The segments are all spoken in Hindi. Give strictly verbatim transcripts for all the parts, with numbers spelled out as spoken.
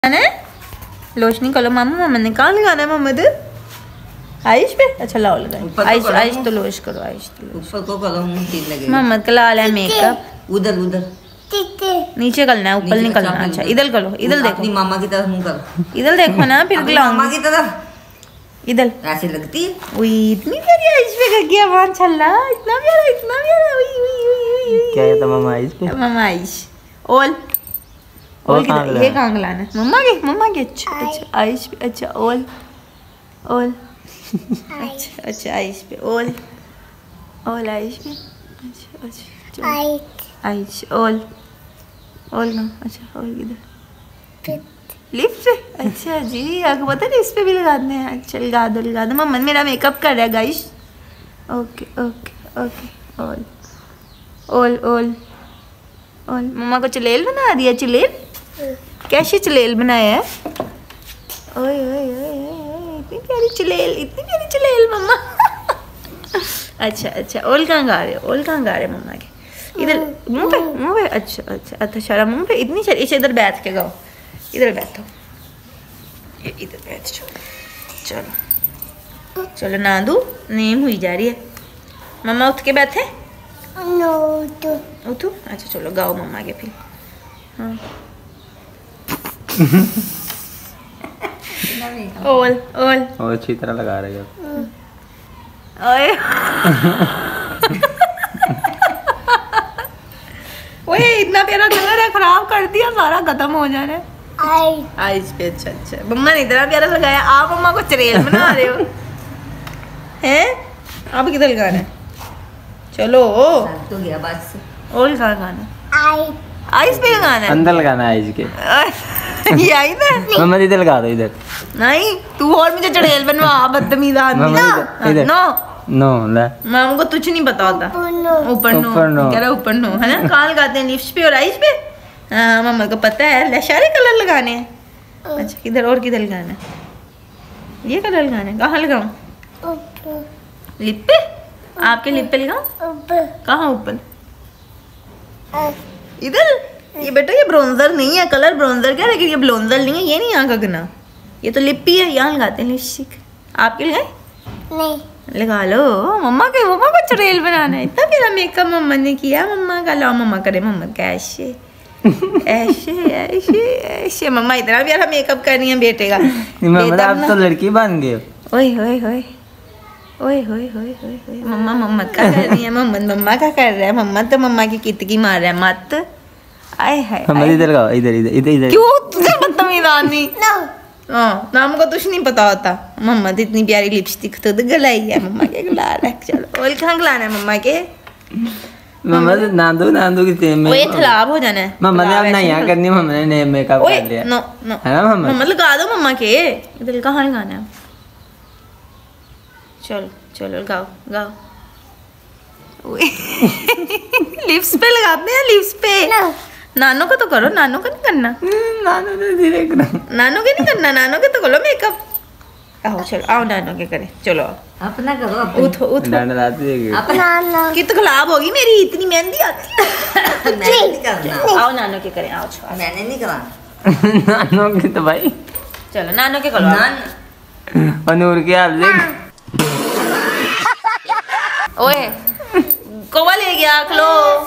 लोशनी करो मामू, मामा ने कहाँ लगाना है मोहम्मद? आयुष पे? अच्छा लाओ लगाए। आयुष आयुष तो लोश करो, आयुष तो ऊपर को करो, ठीक लगेगा। मोहम्मद का लाल है मेकअप। उधर उधर नीचे करना है, ऊपर नहीं करना। अच्छा इधर करो, इधर देखो, अपनी मामा की तरफ मुंह करो, इधर देखो ना, फिर मामा की तरफ इधर ऐसे लगती है। उई इतनी प्यारी आयुष पे कर गया माशाल्लाह, इतना प्यारा इतना प्यारा। उई उई उई उई क्या कहता मामा आयुष पे? मामा आयुष ओल ओल किधर? ये कहाँ लाना है? मम्मा के मम्मा के। अच्छा अच्छा आयुष पे। अच्छा ओल ओल अच्छा अच्छा आयुष पे ओल ओल आयुष पे। अच्छा अच्छा आयुष ओल ओल ना। अच्छा ओल किधर? लिप्स पे। अच्छा जी, आपको पता है लिप्स पे भी लगाते हैं। अच्छा लगा दो लगा दो। मम्मा मेरा मेकअप कर रहा है गाइस। ओके ओके ओके ओल ओल ओल ओल। मम्मा को चलेल बना दिया। चलेल कैसे चलेल बनाया है? ओए ओए ओए ओए इतनी प्यारी चलेल, इतनी प्यारी चलेल मम्मा। अच्छा अच्छा ओल कहाँ गा रहे हो? ओल कहाँ गा रहे हो मम्मा के? इधर मुंह पे मुंह पे। अच्छा अच्छा अच्छा सारा मुंह पे। इतनी चल इसे इधर बैठ के गाओ, इधर बैठो, इधर बैठ जाओ। चलो चलो नादू नीम हुई जा रही है। मम्मा उठ के बैठे। उठो। अच्छा चलो गाओ मम्मा के फिर। हाँ ओल ओल और अच्छी तरह लगा रहे हो। ओए ओए इतना प्यारा कलर है, खराब कर दिया सारा, खत्म हो जाना है। आइस पे। अच्छा अच्छा मम्मा ने इतना प्यारा लगाया, आप मम्मा को चरेल बना रहे हो हैं? आप किधर लगाना है? चलो तो गया बस। ओल कहाँ लगाना है? आइस पे लगाना है, अंदर लगाना है आइस के। ये आई ना मम्मा इधर लगा दो, इधर नहीं तू और मुझे चढ़ेल बनवा, बदतमीज आदमी। इधर नो नो ले मामू को तुझ नहीं पता होता। ऊपर नो ऊपर नो कह रहा ऊपर नो है ना। कहाँ लगाते हैं? लिप्स पे और आइस पे। हाँ मम्मा को पता है, सारे कलर लगाने हैं। अच्छा किधर और किधर लगाना है? ये कलर लगाना है। कहाँ लगाऊं? लिप पे? आपके लिप पे लगाऊं? कहाँ ऊपर? इधर? ये बेटा ये ब्रोंजर नहीं है, कलर ब्रोंजर क्या, लेकिन ये ब्लोंजर नहीं है, ये नहीं यहाँ का गना, ये तो लिप ही है, यहाँ लगाते हैं लिपस्टिक। आपके लगाए? नहीं लगा लो। मम्मा के मम्मा को चुड़ैल बनाना है, इतना मेरा मेकअप मम्मा ने किया। मम्मा का लाओ, मम्मा करे मम्मा का ऐसे ऐसे ऐसे ऐसे। मम्मा इतना प्यारा मेकअप कर रही है बेटे का। मम्मा आप तो लड़की बन गए। ओए ओए ओए ओए ओए ओए ओए। मम्मा मम्मा का कर रही है, मम्मा मम्मा का कर रहा है। मम्मा तो मम्मा की कितकी मार रहा है मत। आए हाय मम्मा इधर लगाओ, इधर इधर इधर इधर। क्यों तुझे बदतमीज आदमी? हाँ नाम को कुछ नहीं पता होता। मम्मा तो इतनी प्यारी लिपस्टिक तो गलाई है, मम्मा के गला रहा है। चलो ओल कहाँ गलाना है मम्मा के? मम्मा तो नादू नादू की तेल में ओए खराब हो जाना है। मम्मा ने अब नहीं यहाँ करनी, मम्मा ने नया मेकअप कर लिया। नो नो है ना मम्मा? मम्मा लगा दो मम्मा के। इधर कहाँ लगाना है? चलो चलो गाओ गाओ। लिप्स पे लगाते हैं, लिप्स पे। नानो को तो करो, नानो का नहीं करना। नानो ने धीरे करो, नानो के नहीं करना, नानो के तो करो मेकअप। आओ चलो आओ नानो के करे। चलो अपना करो, अपना। उठो उठो। डांड लाती है अपना कित खराब होगी मेरी, इतनी मेहंदी आती है। मैंने नहीं करना। आओ नानो के करें, आओ छोड़। मैंने नहीं करना। नानो की तो भाई चलो नानो के करो। नान और नूर के आप देख। ओए कोवा ले गया, क्लो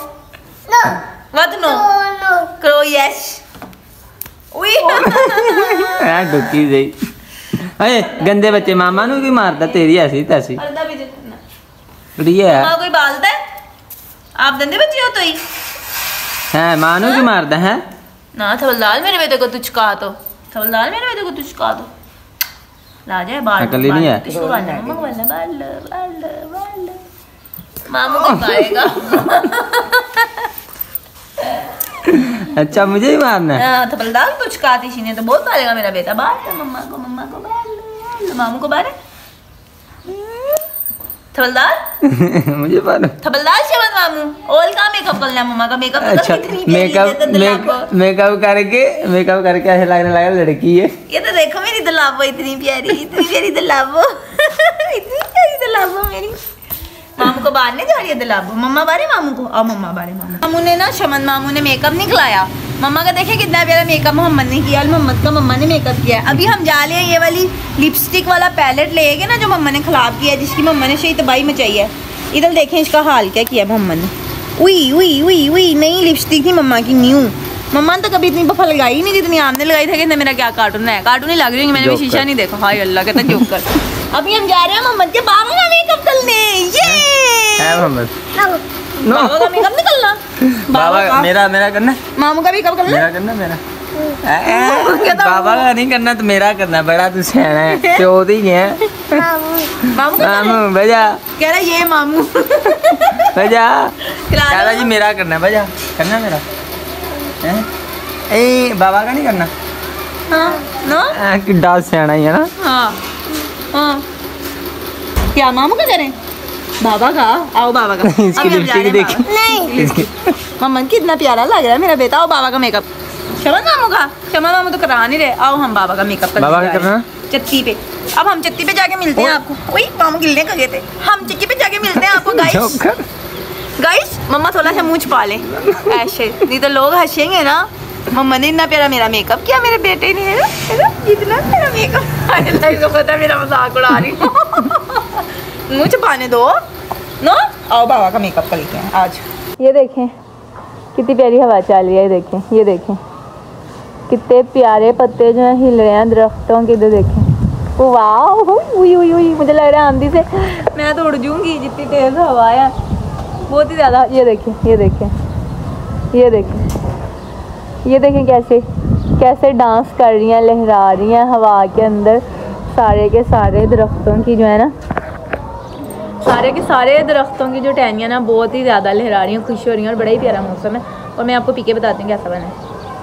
मत नो करो। यस ओए यार डुकी गई। अरे गंदे बच्चे मामा नु की मारता, तेरी ऐसी तैसी पर्दा भी देखना। बढ़िया है। मां कोई बालता है? आप दंदे बच्चे हो तो ही है मानो की मारता है ना। थवलदार मेरे बेटे को तुझ का तो थवलदार मेरे बेटे को तुझ का तो ला जाए बाल। अकल ही नहीं है। किसको बाल है? मम्मा को बाल बाल बाल बाल मामू को पाएगा। अच्छा मुझे ही मारना है। हां थवलदार तुझ का थी सीने तो बहुत पालेगा मेरा बेटा। बाल मम्मा को मम्मा को बाल मामू को बाल थवलदार। मुझे मारो थवलदार शबद मामू। ओल का मेकअप करना है मम्मा का। मेकअप अच्छा मेकअप मेकअप करके मेकअप करके ऐसे लगने लगा लड़की है। ये तो देखो मेरी दलाबो इतनी प्यारी, इतनी प्यारी दलाबो, इतनी प्यारी दलाबो मेरी। मामू को बाहर नहीं जा रही है दलाबो। मम्मा बारे मामू को। आओ मम्मा बारे मामू। मामू ने ना शमन मामू ने मेकअप नहीं खिलाया, मम्मा का देखिए कितना प्यारा मेकअप मोहम्मद ने किया और मोहम्मद का मम्मा ने मेकअप किया है। अभी हम जा रहे हैं ये वाली लिपस्टिक वाला पैलेट लेके ना, जो मम्मा ने खराब किया है, जिसकी मम्मा ने सही तबाही मचाई है। इधर देखें इसका हाल क्या किया मोहम्मद ने। उई उई उई उई नई लिपस्टिक थी मम्मा की, न्यू। मम्मा ने तो कभी इतनी बफा लगाई नहीं जितनी आपने लगाई थी। कि मेरा क्या कार्टून है, कार्टून ही लग रही है, मैंने भी शीशा नहीं देखा। हाय अल्लाह कहता जोकर। अभी हम जा रहे हैं मोहम्मद के बाबा का मेकअप करने। ये है मोहम्मद बाबा का मेकअप निकलना, बाबा का मेरा मेरा करना, मामू का मेकअप करना, मेरा करना मेरा बाबा का नहीं करना तो मेरा करना। बड़ा तू सियाना है, चौथ ही है। मामू का मामू बजा, कह रहा ये मामू बजा, कह रहा जी मेरा करना, बजा करना मेरा। हैं? ए बाबा का नहीं करना। हाँ ना, आ, किड्डा सियाना ही है ना। हाँ हाँ, क्या मामू का करें, बाबा का। आओ बाबा का। इसकी अभी हम जा रहे हैं लिपस्टिक बाबा- नहीं मम्मा कितना प्यारा लग रहा है मेरा बेटा। आओ बाबा का मेकअप। क्षमा मामू का, क्षमा मामू तो करा नहीं रहे। आओ हम बाबा का मेकअप करने बाबा का जा रहे हैं। करना? चत्ती पे। अब हम चत्ती पे जाके मिलते हैं आपको। वही मामू गिलने का गए थे, हम चक्की पे जाके मिलते हैं आपको। Guys joker. गाइस मम्मा थोड़ा सा मुँह छुपा लें ऐसे, नहीं तो लोग हंसेंगे ना। मम्मा ने इतना प्यारा मेरा मेकअप किया, मेरे बेटे ने है ना, है ना, इतना प्यारा मेकअप। इसको पता है मेरा मजाक उड़ा रही हूँ। मुँह छुपाने दो ना। आओ बाबा का मेकअप कर लेते हैं आज। ये देखें कितनी प्यारी हवा चल रही है। ये देखें, ये देखें कितने प्यारे पत्ते जो है हिल रहे हैं दरख्तों के। इधर देखें, वाह, हुई हुई हुई। मुझे लग रहा है आंधी से मैं तो उड़ जाऊंगी, जितनी तेज हवा है, बहुत ही ज़्यादा। ये देखें, ये देखें, ये देखें, ये देखें कैसे कैसे डांस कर रही हैं, लहरा रही हैं हवा के अंदर। सारे के सारे दरख्तों की जो है ना, सारे के सारे दरख्तों की जो टहनियाँ ना बहुत ही ज़्यादा लहरा रही हैं, खुश हो रही हैं। और बड़ा ही प्यारा मौसम है। और मैं आपको पी के बताती हूँ कैसा बना है।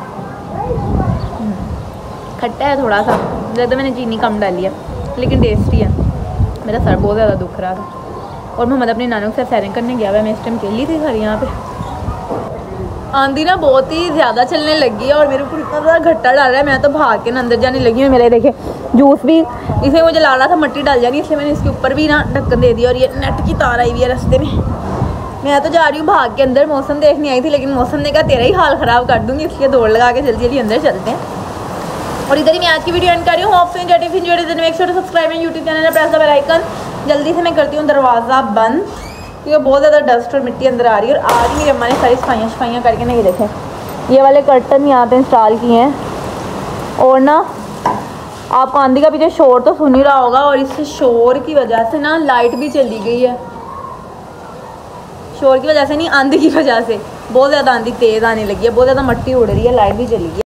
खट्टा है थोड़ा सा, ज़्यादा मैंने चीनी कम डाली है, लेकिन टेस्टी है। मेरा सर बहुत ज़्यादा दुख रहा था और मोहम्मद अपनी नानों के साथ सैरिंग करने गया हुआ है। मैं इस टाइम अकेली थी घर यहाँ पे। आंधी ना बहुत ही ज़्यादा चलने लगी है और मेरे ऊपर इतना ज़्यादा घट्टा डाल रहा है। मैं तो भाग के ना अंदर जाने लगी हूँ। मेरे देखे जूस भी इसमें मुझे ला रहा था मट्टी डाल जानी, इसलिए मैंने इसके ऊपर भी ना ढक्कन दे दिया। और ये नेट की तार आई हुई है रास्ते में। मैं तो जा रही हूँ भाग के अंदर। मौसम देखने आई थी, लेकिन मौसम ने कहा तेरा ही हाल ख़राब कर दूँगी, इसलिए दौड़ लगा के जल्दी जल्दी अंदर चलते हैं। और इधर ही मैं आज की वीडियो एंड कर रही हूँ। Hope so enjoyed if enjoyed then make sure to subscribe my YouTube channel and press the bell icon. जल्दी से मैं करती हूँ दरवाज़ा बंद, क्योंकि बहुत ज़्यादा डस्ट और मिट्टी अंदर आ रही है। और आज मेरी अम्मा ने सारी सफाइयाँ सफाइयाँ करके नहीं देखें, ये वाले कर्टन यहाँ पे इंस्टॉल किए हैं। और ना आपको आंधी का पीछे शोर तो सुन ही रहा होगा, और इस शोर की वजह से ना लाइट भी चली गई है। शोर की वजह से नहीं, आंधी की वजह से बहुत ज़्यादा आंधी तेज़ आने लगी है, बहुत ज़्यादा मिट्टी उड़ रही है, लाइट भी चली गई है।